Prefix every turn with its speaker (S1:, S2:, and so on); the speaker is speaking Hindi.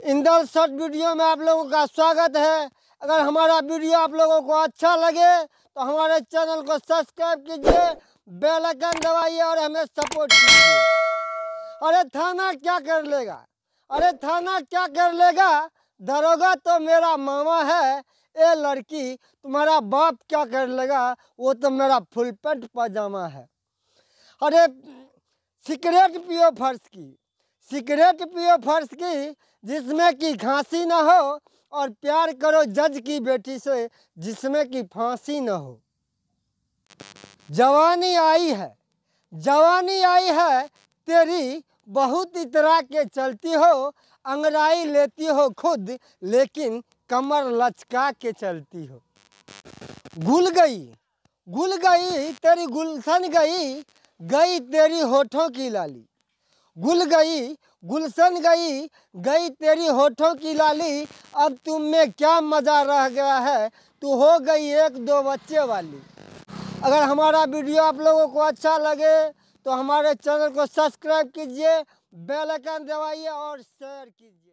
S1: इंदल शॉर्ट वीडियो में आप लोगों का स्वागत है। अगर हमारा वीडियो आप लोगों को अच्छा लगे तो हमारे चैनल को सब्सक्राइब कीजिए, बेल आइकन दबाइए और हमें सपोर्ट कीजिए। अरे थाना क्या कर लेगा, अरे थाना क्या कर लेगा, दरोगा तो मेरा मामा है। ये लड़की तुम्हारा बाप क्या कर लेगा, वो तो मेरा फुल पैंट पजामा है। अरे सिगरेट पियो फर्ज की, सिगरेट पियो फर्ज की, जिसमें कि घांसी ना हो, और प्यार करो जज की बेटी से जिसमें कि फांसी ना हो। जवानी आई है, जवानी आई है तेरी, बहुत इतरा के चलती हो। अंगड़ाई लेती हो खुद लेकिन कमर लचका के चलती हो। गुल गई, गुल गई तेरी गुलशन गई, गई तेरी होठों की लाली। गुल गई गुलशन गई, गई तेरी होठों की लाली। अब तुम में क्या मज़ा रह गया है, तू हो गई एक दो बच्चे वाली। अगर हमारा वीडियो आप लोगों को अच्छा लगे तो हमारे चैनल को सब्सक्राइब कीजिए, बेल आइकन दबाइए और शेयर कीजिए।